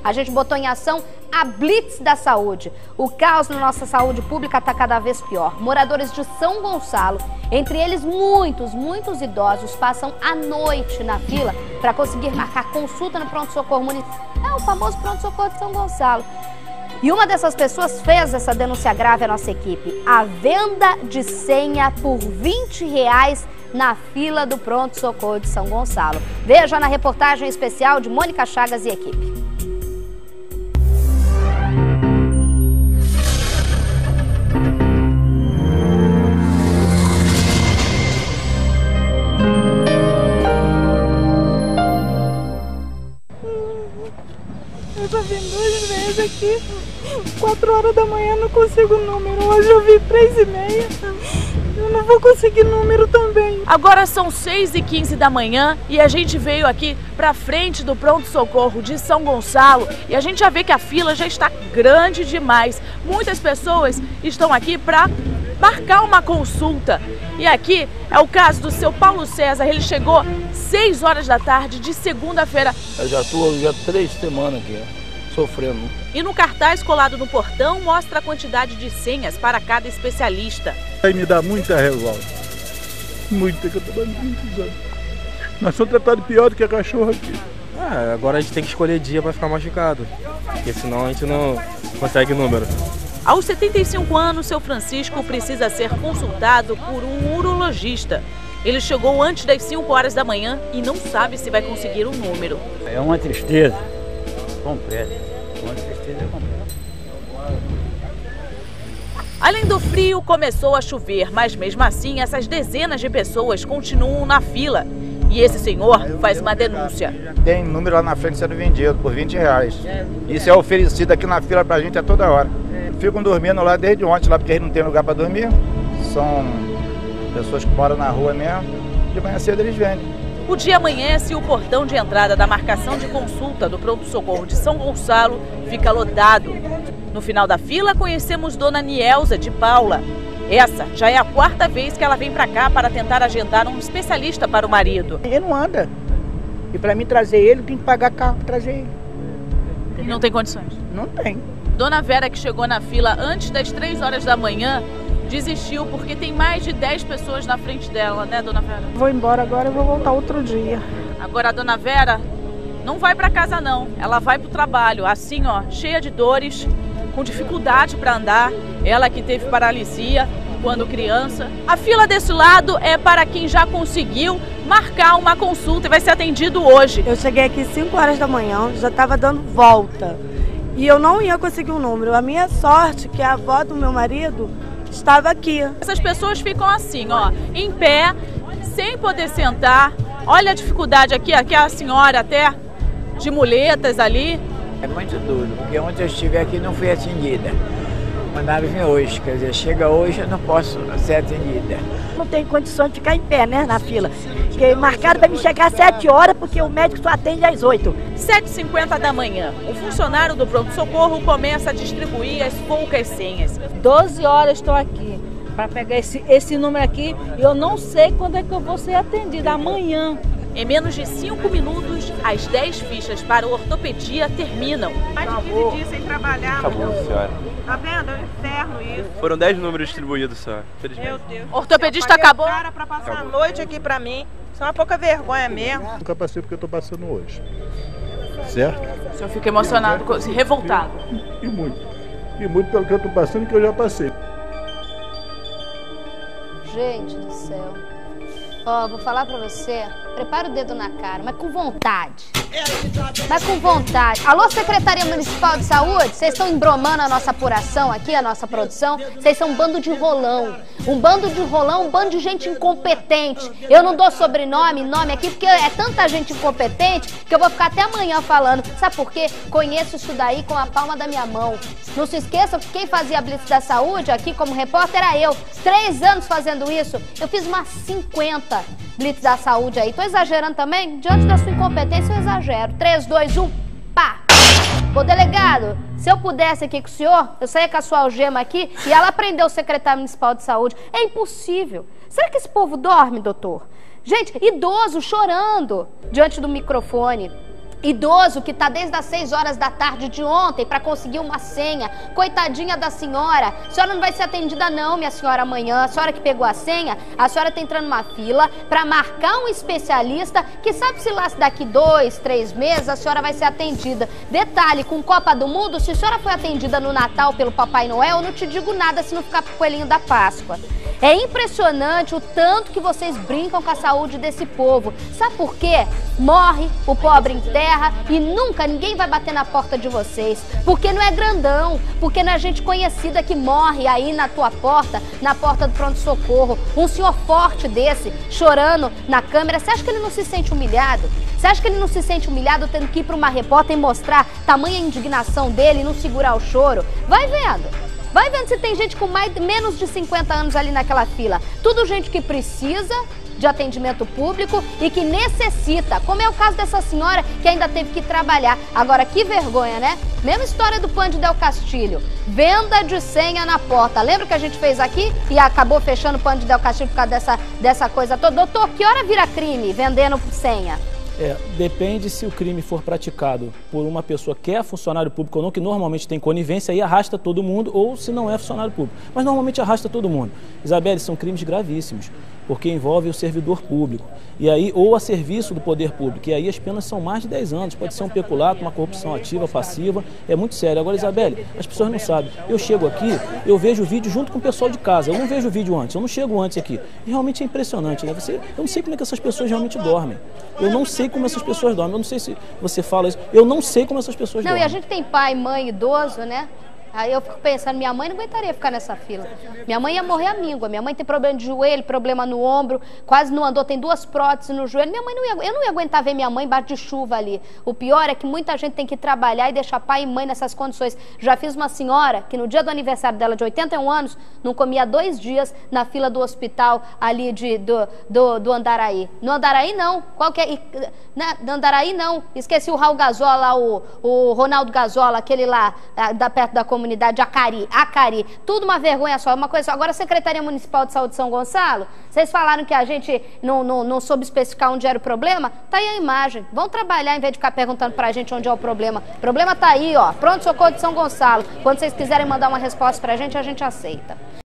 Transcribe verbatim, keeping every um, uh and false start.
A gente botou em ação a Blitz da Saúde. O caos na nossa saúde pública está cada vez pior. Moradores de São Gonçalo, entre eles muitos, muitos idosos, passam a noite na fila para conseguir marcar consulta no pronto-socorro municipal. É o famoso pronto-socorro de São Gonçalo. E uma dessas pessoas fez essa denúncia grave à nossa equipe. A venda de senha por vinte reais na fila do pronto-socorro de São Gonçalo. Veja na reportagem especial de Mônica Chagas e equipe. Eu já vim duas vezes aqui, quatro horas da manhã não consigo número, hoje eu vi três e meia, eu não vou conseguir número também. Agora são seis e quinze da manhã e a gente veio aqui pra frente do pronto-socorro de São Gonçalo e a gente já vê que a fila já está grande demais. Muitas pessoas estão aqui para marcar uma consulta. E aqui é o caso do seu Paulo César, ele chegou seis horas da tarde de segunda-feira. Eu já estou já três semanas aqui, sofrendo. E no cartaz colado no portão mostra a quantidade de senhas para cada especialista. Aí me dá muita revolta, muita, que eu estou dando muitos anos. Nós somos tratados pior do que a cachorro aqui. Ah, agora a gente tem que escolher dia para ficar machucado, porque senão a gente não consegue número. Aos setenta e cinco anos, seu Francisco precisa ser consultado por um urologista. Ele chegou antes das cinco horas da manhã e não sabe se vai conseguir o um número. É uma tristeza completa, uma tristeza completa. Além do frio, começou a chover, mas mesmo assim essas dezenas de pessoas continuam na fila. E esse senhor faz uma denúncia. Tem número lá na frente sendo vendido por vinte reais. Isso é oferecido aqui na fila pra gente a toda hora. Ficam dormindo lá desde ontem, lá porque eles não tem lugar para dormir. São pessoas que moram na rua mesmo. De manhã cedo eles vendem. O dia amanhece e o portão de entrada da marcação de consulta do pronto-socorro de São Gonçalo fica lotado. No final da fila, conhecemos Dona Nielza de Paula. Essa já é a quarta vez que ela vem para cá para tentar agendar um especialista para o marido. Ele não anda. E para mim trazer ele, tem que pagar carro para trazer ele. E não tem condições? Não tem. Dona Vera, que chegou na fila antes das três horas da manhã, desistiu porque tem mais de dez pessoas na frente dela, né, Dona Vera? Vou embora agora, eu vou voltar outro dia. Agora a Dona Vera não vai para casa não, ela vai para o trabalho, assim ó, cheia de dores, com dificuldade para andar, ela que teve paralisia quando criança. A fila desse lado é para quem já conseguiu marcar uma consulta e vai ser atendido hoje. Eu cheguei aqui cinco horas da manhã, já estava dando volta. E eu não ia conseguir um número. A minha sorte é que a avó do meu marido estava aqui. Essas pessoas ficam assim, ó, em pé, sem poder sentar. Olha a dificuldade aqui, aqui a senhora até de muletas ali. É muito duro, porque ontem eu estive aqui e não fui atendida. Mandaram vir hoje, quer dizer, chega hoje eu não posso ser atendida. Não tem condições de ficar em pé, né, na fila. Porque marcaram para me chegar às sete horas, porque o médico só atende às oito. sete e cinquenta da manhã, o funcionário do pronto-socorro começa a distribuir as poucas senhas. doze horas estou aqui para pegar esse, esse número aqui e eu não sei quando é que eu vou ser atendida, amanhã. Em menos de cinco minutos, as dez fichas para ortopedia terminam. Mais de quinze dias sem trabalhar. Acabou, senhora. Tá vendo? É um inferno isso. Foram dez números distribuídos, senhora. Meu Deus. Ortopedista acabou? Cara pra passar Acabou. a noite aqui pra mim. Isso é uma pouca vergonha mesmo. Nunca passei porque eu estou passando hoje. Certo? O senhor fica emocionado, revoltado. E muito. E muito pelo que eu estou passando, que eu já passei. Gente do céu. Ó, vou falar pra você, prepara o dedo na cara, mas com vontade. Mas com vontade. Alô, Secretaria Municipal de Saúde, vocês estão embromando a nossa apuração aqui, a nossa produção? Vocês são um bando de rolão. Um bando de rolão, um bando de gente incompetente. Eu não dou sobrenome, nome aqui, porque é tanta gente incompetente que eu vou ficar até amanhã falando. Sabe por quê? Conheço isso daí com a palma da minha mão. Não se esqueçam que quem fazia a Blitz da Saúde aqui como repórter era eu. Três anos fazendo isso, eu fiz umas cinquenta Blitz da Saúde aí. Tô exagerando também? Diante da sua incompetência eu exagero. três, dois, um, pá! Ô delegado, se eu pudesse aqui com o senhor, eu saía com a sua algema aqui e ela prendeu o secretário municipal de saúde. É impossível. Será que esse povo dorme, doutor? Gente, idoso chorando diante do microfone. Idoso que está desde as seis horas da tarde de ontem para conseguir uma senha. Coitadinha da senhora. A senhora não vai ser atendida não, minha senhora, amanhã. A senhora que pegou a senha, a senhora está entrando numa fila para marcar um especialista que sabe se lá se daqui dois, três meses a senhora vai ser atendida. Detalhe, com Copa do Mundo, se a senhora foi atendida no Natal pelo Papai Noel, eu não te digo nada se não ficar pro coelhinho da Páscoa. É impressionante o tanto que vocês brincam com a saúde desse povo. Sabe por quê? Morre o pobre em terra e nunca ninguém vai bater na porta de vocês. Porque não é grandão, porque não é gente conhecida que morre aí na tua porta, na porta do pronto-socorro. Um senhor forte desse, chorando na câmera, você acha que ele não se sente humilhado? Você acha que ele não se sente humilhado tendo que ir para uma repórter e mostrar tamanha indignação dele e não segurar o choro? Vai vendo. Vai vendo se tem gente com mais, menos de cinquenta anos ali naquela fila. Tudo gente que precisa de atendimento público e que necessita, como é o caso dessa senhora que ainda teve que trabalhar. Agora, que vergonha, né? Mesma história do Pan de Del Castilho. Venda de senha na porta. Lembra que a gente fez aqui e acabou fechando o Pan de Del Castilho por causa dessa, dessa coisa toda? Doutor, que hora vira crime vendendo senha? É, depende se o crime for praticado por uma pessoa que é funcionário público ou não, que normalmente tem conivência, aí arrasta todo mundo, ou se não é funcionário público. Mas normalmente arrasta todo mundo. Isabelle, são crimes gravíssimos, porque envolve o servidor público, e aí, ou a serviço do poder público, e aí as penas são mais de dez anos, pode ser um peculato, uma corrupção ativa, passiva, é muito sério. Agora, Isabelle, as pessoas não sabem, eu chego aqui, eu vejo o vídeo junto com o pessoal de casa, eu não vejo o vídeo antes, eu não chego antes aqui, e realmente é impressionante, né? Você, eu não sei como é que essas pessoas realmente dormem, eu não sei como essas pessoas dormem, eu não sei se você fala isso, eu não sei como essas pessoas não, dormem. Não, e a gente tem pai, mãe, idoso, né? Aí eu fico pensando, minha mãe não aguentaria ficar nessa fila. Minha mãe ia morrer à míngua. Minha mãe tem problema de joelho, problema no ombro, quase não andou, tem duas próteses no joelho. Minha mãe não ia, eu não ia aguentar ver minha mãe embaixo de chuva ali. O pior é que muita gente tem que trabalhar e deixar pai e mãe nessas condições. Já fiz uma senhora que no dia do aniversário dela de oitenta e um anos, não comia dois dias na fila do hospital ali de, do, do, do Andaraí. No Andaraí não. Qual que é? Na, do Andaraí não. Esqueci o Raul Gazola, o, o Ronaldo Gazola, aquele lá da, perto da comunidade. Comunidade Acari, Acari, tudo uma vergonha só, uma coisa só. Agora a Secretaria Municipal de Saúde de São Gonçalo, vocês falaram que a gente não, não, não soube especificar onde era o problema, tá aí a imagem, vão trabalhar em vez de ficar perguntando pra gente onde é o problema. O problema tá aí, ó, pronto-socorro de São Gonçalo, quando vocês quiserem mandar uma resposta pra gente, a gente aceita.